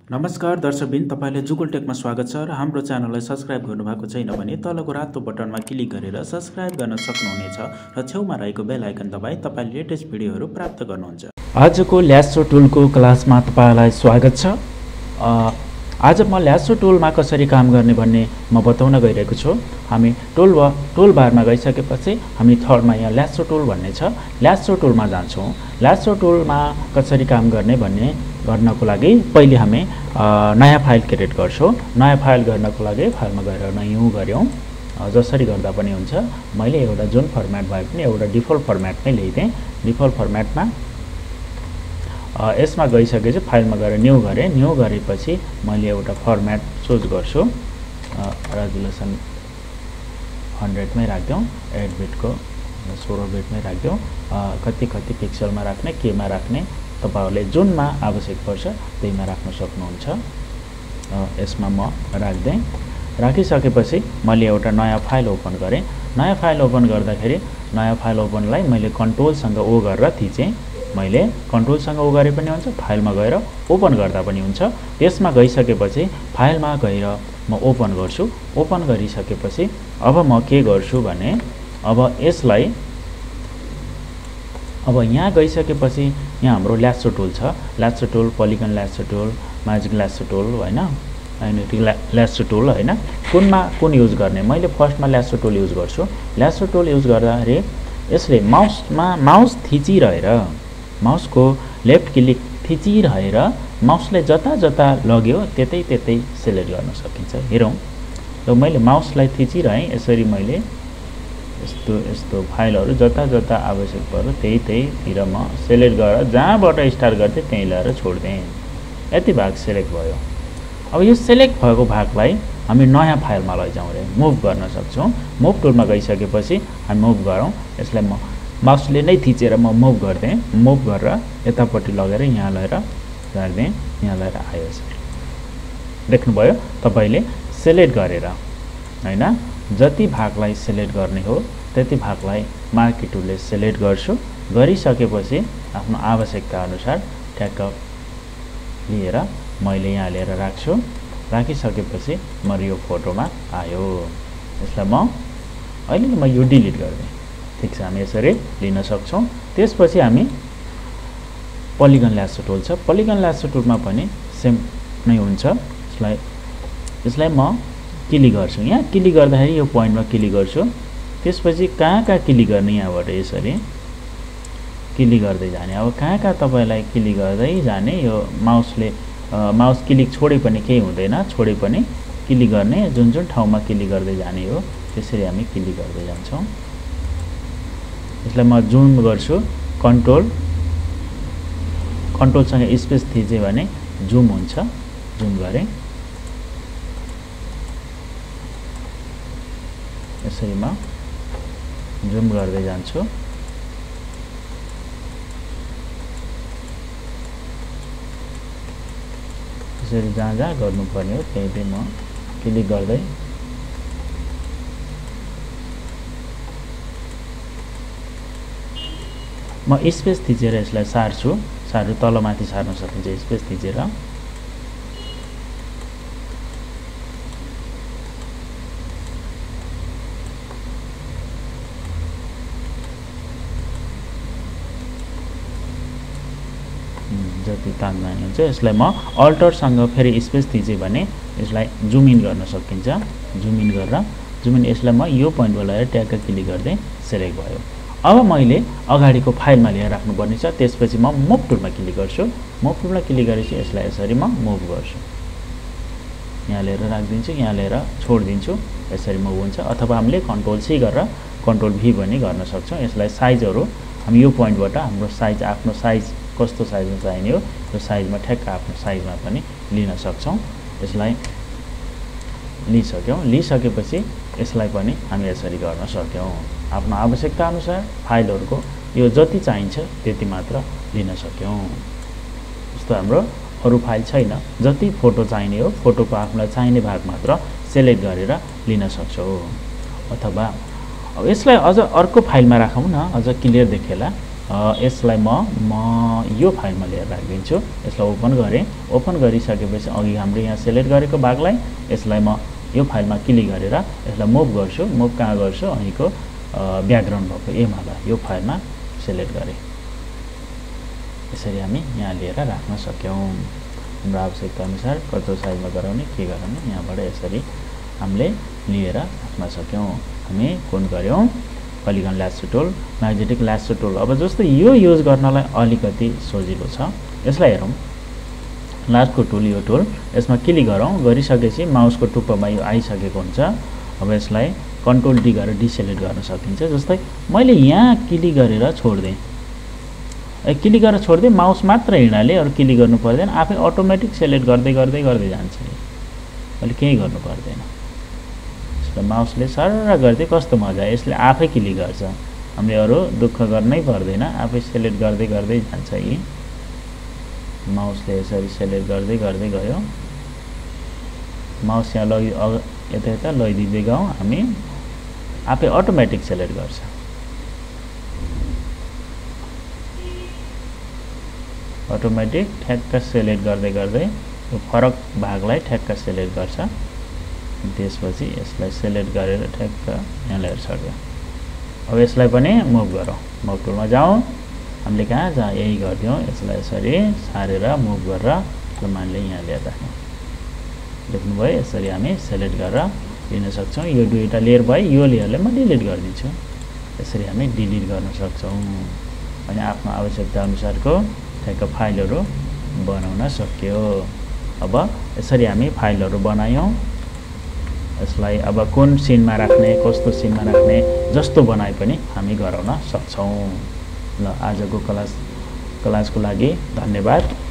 नमस्कार दर्शकबिन, तपाईले जुगल टेकमा स्वागत छ र हाम्रो च्यानललाई सब्स्क्राइब गर्नुभएको छैन भने तलको रातो बटनमा क्लिक गरेर सब्स्क्राइब गर्न सक्नुहुनेछ र छेउमा रहेको बेल आइकन दबाई तपाईले लेटेस्ट भिडियोहरू प्राप्त गर्नुहुन्छ। आजको ल्यासो टुलको क्लासमा तपाईलाई स्वागत छ। आज म ल्यासो टुलमा कसरी काम गर्ने भन्ने म बताउन गइरहेको छु। हामी टुल बारमा गइसकेपछि हामी थर्डमा यहाँ ल्यासो टुल भन्ने छ, ल्यासो टुलमा जान्छौँ। ल्यासो टुलमा कसरी काम गर्ने भन्ने गर्नको लागि पहिले हामी नयाँ फाइल क्रिएट गर्छौँ। नयाँ फाइल गर्नको लागि फाइलमा गएर न्यू गर्यौँ। जसरी गर्दा पनि हुन्छ। मैले एउटा जुन फर्मेट भए पनि एउटा डिफल्ट फर्मेटमै ल्याइदिएँ। डिफल्ट फर्मेटमा यसमा गइसकेपछि फाइलमा गएर न्यू गरेँ। न्यू गरेपछि मैले एउटा फर्मेट चुज गर्छु। रेजोल्युसन 100 मै राख्दिउँ। 8 बिटको 16 बिटमै राख्दिउँ। कति पिक्सलमा राख्ने, केमा राख्ने तपाईहरुले जुनमा आवश्यक पर्छ त्यहीमा राख्न सक्नुहुन्छ। यसमा म राख्दै राखिसकेपछि मैले एउटा नयाँ फाइल ओपन गरेँ। नयाँ फाइल ओपन गर्दाखेरि नयाँ फाइल ओपनलाई मैले कन्ट्रोलसँग ओ गरेर थिचेँ। मैले कन्ट्रोलसँग ओ गरे पनि हुन्छ, फाइलमा गएर ओपन गर्दा पनि हुन्छ। त्यसमा गइसकेपछि फाइलमा गएर म ओपन गर्छु। ओपन गरिसकेपछि अब म के गर्छु भने अब यहाँ गइसकेपछि यहाँ हाम्रो ल्यासो टुल छ। Lasso tool, polygon lasso tool, magic lasso tool हैन, आइडेन्टिटी ल्यासो टुल हैन, कुन युज गर्ने। मैले फर्स्टमा ल्यासो टुल युज गर्छु। ल्यासो टुल युज गर्दाखेरि यसले माउस थिचिरहेर, माउसको लेफ्ट क्लिक थिचिरहेर माउसले जता लग्यो त्यतै सिलेक्ट गर्न सकिन्छ। हेरौँ, ल मैले माउसलाई थिचिरहेँ। यसरी मैले यस्तो फाइलहरु जता आवश्यक पर्यो त्यहीतिर म सिलेक्ट गरेर जहाँबाट स्टार्ट गर्थे त्यही ल्याएर छोड्देँ। यति भाग सिलेक्ट भयो। अब यो सिलेक्ट भएको भागलाई हामी नयाँ फाइलमा लैजाउँ रे मुभ गर्न सक्छौं। मुभ टुलमा गइसकेपछि हामी मुभ गरौँ। यसलाई म माउसले नै थिचेर म मुभ गर्दै, मुभ गरेर यतापट्टि लगेर यहाँ ल्याएर राख्दै, यहाँ ल्याएर आयो। यसरी देख्नुभयो तपाईले सिलेक्ट गरेर हैन। जति भागलाई सिलेक्ट गर्ने हो त्यति भागलाई मार्की टुलले सिलेक्ट गर्छु। गरिसकेपछि आफ्नो आवश्यकता अनुसार ट्याग लिएर मैले यहाँ ल्याएर राख्छु। राखिसकेपछि म यो फोटोमा आयो। यसलाई अहिले म यो डिलिट गर्दै। ठीक छ, हामी यसरी लिन सक्छौं। त्यसपछि हामी पोलिगन ल्यासो टुल छ। पोलिगन ल्यासो टुलमा पनि सेम नै हुन्छ। यसलाई म क्लिक गर्छु। यहाँ क्लिक गर्दाखेरि यो पोइन्टमा क्लिक गर्छु। त्यसपछि कहाँ क्लिक गर्ने, यहाँबाट यसरी क्लिक गर्दै जाने। अब कहाँ तपाईलाई क्लिक गर्दै जाने। यो माउस क्लिक छोडे पनि केही हुँदैन, छोडे पनि क्लिक गर्ने। जुन ठाउँमा क्लिक गर्दै जाने हो त्यसरी हामी क्लिक गर्दै जान्छौं। यसलाई म जुम गर्छु। कन्ट्रोलसँग स्पेस थिचे भने जुम हुन्छ। जुम गरे। यसरी म जुम गर्दै जान्छु। यसरी जहाँ गर्नुपर्ने हो त्यही म क्लिक गर्दै म स्पेस थिचेर यसलाई सार्छु। तलमाथि सार्न सकिन्छ स्पेस थिचेर। जति तान्दा हुन्छ। यसलाई म अल्टरसँग फेरि स्पेस थिचे भने यसलाई जुम इन गर्न सकिन्छ। जुम इन यसलाई म यो पोइन्टमा ल्याएर ट्याग क्लिक गर्दै सिलेक्ट भयो। अब मैले अगाडिको फाइलमा ल्याएर राख्नुपर्ने छ। त्यसपछि म मुभ टुलमा क्लिक गर्छु। मुभ टुलमा क्लिक गरेपछि यसलाई यसरी म मुभ गर्छु। यहाँ ल्याएर राख्दिन्छु, यहाँ ल्याएर छोड्दिन्छु। यसरी मुभ हुन्छ। अथवा हामीले कन्ट्रोल सी गरेर कन्ट्रोल भी पनि गर्न सक्छौं। यसलाई साइजहरु हामी यो पोइन्टबाट हाम्रो साइज, आफ्नो साइज कस्तो साइजमा चाहिने हो त्यो साइजमा ठ्याक्क आफ्नो साइजमा पनि लिन सक्छौं। यसलाई लिसकेपछि यसलाई पनि हामी यसरी गर्न सक्यौं। आफ्नो आवश्यकता अनुसार फाइलहरुको यो जति चाहिन्छ त्यति मात्र लिन सक्यौं। जस्तो हाम्रो अरु फाइल छैन, जति फोटो चाहिने हो फोटोको आफूलाई चाहिने भाग मात्र सिलेक्ट गरेर लिन सक्छौं। अथवा अब यसलाई अझ अर्को फाइलमा राखौं न, अझ क्लियर देखेला। यसलाई म यो फाइलमा लिएर राखिदिन्छु। यसलाई ओपन गरेँ। ओपन गरिसकेपछि अघि हाम्रो यहाँ सेलेक्ट गरेको भागलाई यसलाई म यो फाइलमा क्लिक गरेर यसलाई मुभ गर्छु। मुभ कहाँ गर्छु? अहिलेको ब्याकग्राउन्ड भएको एमालाई यो फाइलमा सेलेक्ट गरेँ। यसरी हामी यहाँ लिएर राख्न सक्यौँ। हाम्रो आवश्यकता अनुसार कस्तो साइजमा गराउने के गराउने यहाँबाट यसरी हामीले लिएर राख्न सक्यौँ। हामी कुन गर्यौँ? Polygon lasso tool, magnetic lasso tool. अब जस्तो यो युज गर्नलाई अलिकति सजिलो छ। यसलाई हेरौँ। लास्टको टुल यो टुल, यसमा क्लिक गरौँ। गरिसकेपछि माउसको टुप्पोमा यो आइसकेको हुन्छ। अब यसलाई कन्ट्रोल डी गरेर डिसेलेक्ट गर्न सकिन्छ। जस्तै मैले यहाँ क्लिक गरेर छोड्दिएँ। क्लिक गरेर छोड्दिएँ, माउस मात्र हिँडाले अरू क्लिक गर्नु पर्दैन। आफै अटोमेटिक सेलेक्ट गर्दै गर्दै गर्दै जान्छ। अहिले केही गर्नु पर्दैन। माउसले सरर गर्दै कस्तो मजा। यसले आफै क्लिक गर्छ। हामीले अरू दुःख गर्नै पर्दैन। आफै सेलेक्ट गर्दै गर्दै जान्छ। यी माउसले यसरी सेलेक्ट गर्दै गर्दै गयो। माउस यहाँ लगी यता यता लैदिँदै गयौँ हामी, आफै अटोमेटिक सेलेक्ट गर्छ। अटोमेटिक ठ्याक्क सेलेक्ट गर्दै गर्दै यो फरक भागलाई ठ्याक्क सेलेक्ट गर्छ। त्यसपछि यसलाई सेलेक्ट गरेर ठ्याक्क यहाँ ल्याएर सक्यो। अब यसलाई पनि मुभ गरौँ। मुभ टुलमा जाउँ। हामीले कहाँ जहाँ यही गरिदिउँ। यसलाई यसरी सारेर मुभ गरेर मानले यहाँ ल्याएर राख्यौँ। देख्नुभयो? यसरी हामी सेलेक्ट गरेर लिन सक्छौँ। यो दुईवटा लेयर भयो। यो लेयरलाई म डिलिट गरिदिन्छु। यसरी हामी डिलिट गर्न सक्छौँ। अनि आफ्नो आवश्यकता अनुसारको ठ्याक्क फाइलहरू बनाउन सक्यो। अब यसरी हामी फाइलहरू बनायौँ। यसलाई अब कुन सिनमा राख्ने, कस्तो सिनमा राख्ने जस्तो बनाए पनि हामी गराउन सक्छौँ। ल आजको क्लासको लागि धन्यवाद।